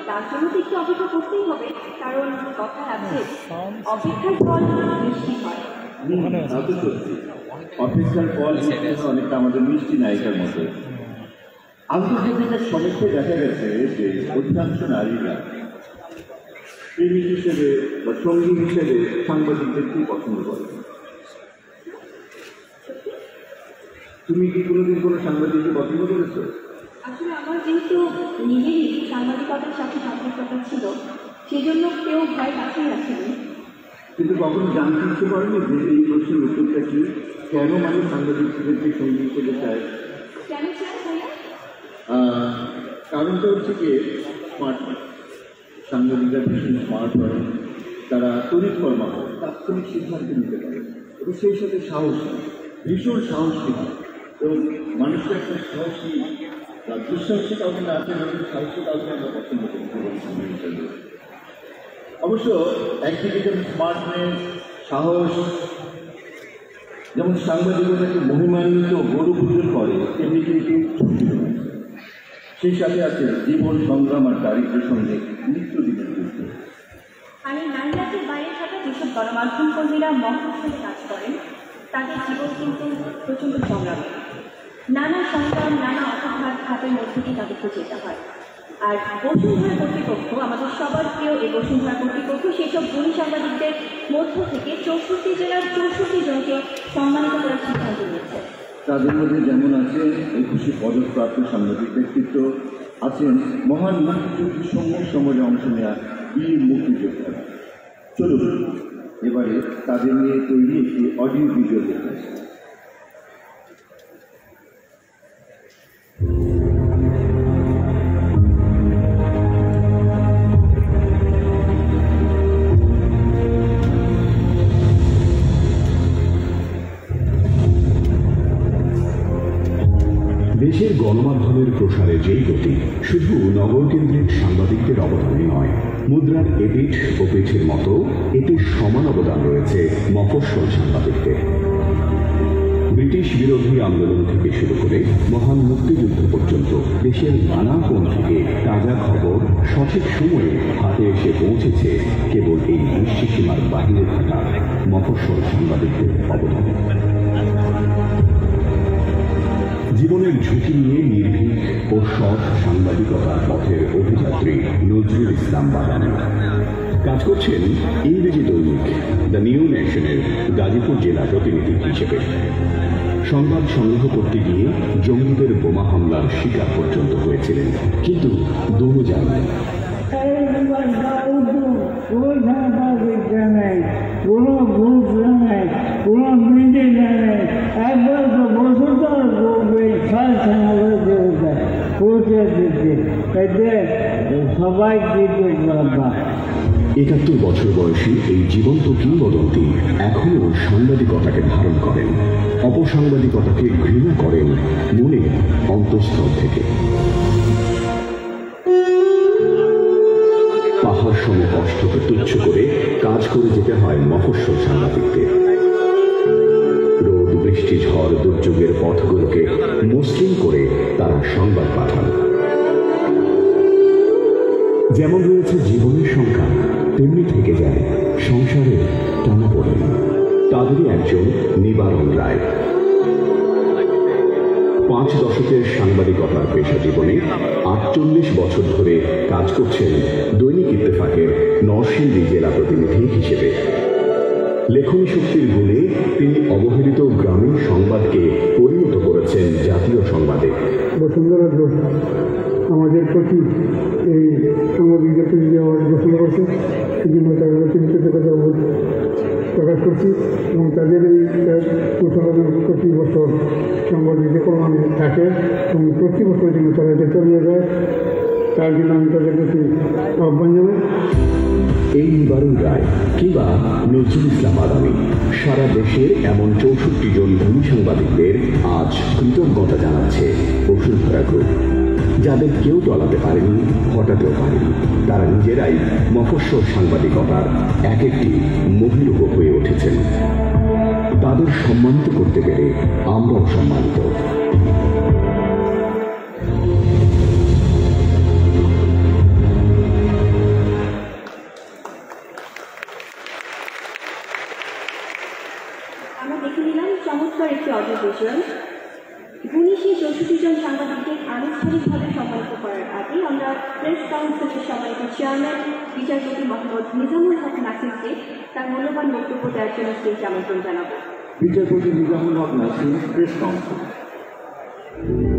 তার জন্য তো একটু অপেক্ষা করতেই হবে, কারণ কথা আছে অপেক্ষার ফল মিষ্টি হয়। অপেক্ষার ফল অনেকটা আমাদের মিষ্টি নায়িকার মতো। আন্তর্জাতিক সমীক্ষায় দেখা গেছে যে অধিকাংশ নারীরা প্রেমিক হিসেবে বা সঙ্গী হিসেবে সাংবাদিকদেরকেই পছন্দ করে। তুমি কি কোনোদিন কোনো সাংবাদিককে পছন্দ করেছো? আসলে আমার যেহেতু নিজেরই সাংবাদিকতার সাথে সম্পর্কতা ছিল, সেই জন্য কেউ ভয় পাঠিয়ে রাখেনি। কিন্তু কখনো জানতে ইচ্ছে করেনি যে এই প্রশ্নের উত্তরটা কি, কেন মানুষ সাংবাদিকদেরকে সঙ্গী হিসেবে চায়? কেন চায়? কারণটা হচ্ছে কি, স্মার্ট সাংবাদিকরা ভীষণ স্মার্ট হয়, তারা তড়িৎকর্মা হয়, তাৎক্ষণিক সিদ্ধান্ত নিতে পারে এবং সেই সাথে সাহসী, ভীষণ সাহসী হয়। এবং মানুষকে একটা সাহসী বা দুঃসাহসী কাউকে না আছে, মানুষের সাহসী কাউকে আমরা পছন্দ করি জীবন সঙ্গী হিসেবে। অবশ্য একদিকে যেমন স্মার্টনেস, সাহস, যেমন সাংবাদিকতাকে মহিমান্বিত গৌরবপূজন করে, তেমনি কিন্তু ঝুঁকি রয়েছে। সেই সাথে আছে জীবন সংগ্রাম আর দারিদ্র্যের সঙ্গে নিত্যদিনের যুদ্ধ। আমি নারীরাজ্যের বাইরে থাকা যেসব গণমাধ্যম কর্মীরা মফস্বলে কাজ করেন, তাদের জীবন কিন্তু প্রচণ্ড সংগ্রামী। নানা সংগ্রাম, নানা অপঘাত ঘাতের মধ্যে দিয়ে তাদেরকে যেতে হয়। আর বসুন্ধরা কর্তৃপক্ষ, আমাদের সবার প্রিয় এই বসুন্ধরা কর্তৃপক্ষ, সেসব গুণী সাংবাদিকদের মধ্য থেকে 64 জেলার 64 জনকে সম্মানিত করার সিদ্ধান্ত নিয়েছে। তাদের মধ্যে যেমন আছে 21 পদকপ্রাপ্ত সাংবাদিক ব্যক্তিত্ব, আছেন মহান মুক্তিযুদ্ধের সমরে অংশ নেওয়া বীর মুক্তিযোদ্ধারা। চলুন এবারে তাদের নিয়ে তৈরি একটি অডিও ভিডিও দেখে আসি। দেশের গণমাধ্যমের প্রসারে যেই গতি, শুধু নগরকেন্দ্রিক সাংবাদিকদের অবদানে নয়, মুদ্রার এপিঠ ও পিঠের মতো এতে সমান অবদান রয়েছে মফস্বল সাংবাদিকদের। ব্রিটিশ বিরোধী আন্দোলন থেকে শুরু করে মহান মুক্তিযুদ্ধ পর্যন্ত দেশের নানা কোণ থেকে তাজা খবর সঠিক সময়ে হাতে এসে পৌঁছেছে কেবল এই দৃষ্টিসীমার বাহিরে থাকা মফস্বল সাংবাদিকদের অবদানে। জীবনের ঝুঁকি নিয়ে নির্ভীক ও সৎ সাংবাদিকতার পথের অভিযাত্রী নজরুল ইসলাম বাদানী কাজ করছেন ইংরেজি দৈনিক দ্য নিউ নেশনের গাজীপুর জেলা প্রতিনিধি হিসেবে। সংবাদ সংগ্রহ করতে গিয়ে জঙ্গিদের বোমা হামলার শিকার পর্যন্ত হয়েছিলেন, কিন্তু দৌড় যাননি। কোনো ভুল নেই, কোনো মিন্দি নেই, একবার তো বছর তো পৌঁছে দিচ্ছে, এতে সবাই দিতে পারবা। ৭১ বছর বয়সী এই জীবন্ত কিংবদন্তি এখনও সাংবাদিকতাকে ধারণ করেন, অপসাংবাদিকতাকে ঘৃণা করেন মনে অন্তঃস্থল থেকে। পাহাড় সম কষ্টকে তুচ্ছ করে কাজ করে যেতে হয় মফস্বল সাংবাদিকদের। রোদ, বৃষ্টি, ঝড়, দুর্যোগের পথগুলোকে মসৃণ করে তারা সংবাদ পাঠান। যেমন রয়েছে জীবনের সংখ্যা, তেমনি থেকে যায় সংসারের টানাপোড়েন। তাদেরই একজন নিবারণ রায়। 5 দশকের সাংবাদিকতার পেশা জীবনে 48 বছর ধরে কাজ করছেন দৈনিক ইত্তেফাকের নরসিংদী জেলা প্রতিনিধি হিসেবে। লেখনী শক্তির গুণে তিনি অবহেলিত গ্রামীণ সংবাদকে পরিণত করেছেন জাতীয় সংবাদে। বসুন্ধরা গ্রুপ আমাদের প্রতি এই সাংবাদিকদের প্রতি যে অ্যাওয়ার্ড ঘোষণা করছে, সেজন্য তাদের কৃতজ্ঞতা প্রকাশ করছি এবং তাদের এই ঘোষণা প্রতি বছর সাংবাদিকদের কর্মী থাকে এবং প্রতি বছর জন্য তারা এটা চালিয়ে যায়, তার জন্য আমি তাদের প্রতি আহ্বান জানাই। এই নিবারণ রায় কিংবা নজরুল ইসলাম বাদানী সারা দেশের এমন 64 জন ধনী সাংবাদিকদের আজ কৃতজ্ঞতা জানাচ্ছে বসুন্ধরা গ্রুপ, যাদের কেউ টলাতে পারেনি, হটাতেও পারেনি। তারা নিজেরাই মফস্বল সাংবাদিকতার এক একটি মহিরুহ হয়ে উঠেছেন। তাদের সম্মানিত করতে পেরে আমরাও সম্মানিত। 65 জন সাংবাদিককে আনুষ্ঠানিকভাবে সম্মানিত করার আগে আমরা প্রেস কাউন্সিলের সম্মানিত চেয়ারম্যান বিচারপতি মোহাম্মদ নিজামুল হক নাসিরকে তার মূল্যবান বক্তব্য দেওয়ার জন্য স্টেজে আমন্ত্রণ জানাবো। বিচারপতি নিজামুল হক নাসির, প্রেস কাউন্সিল।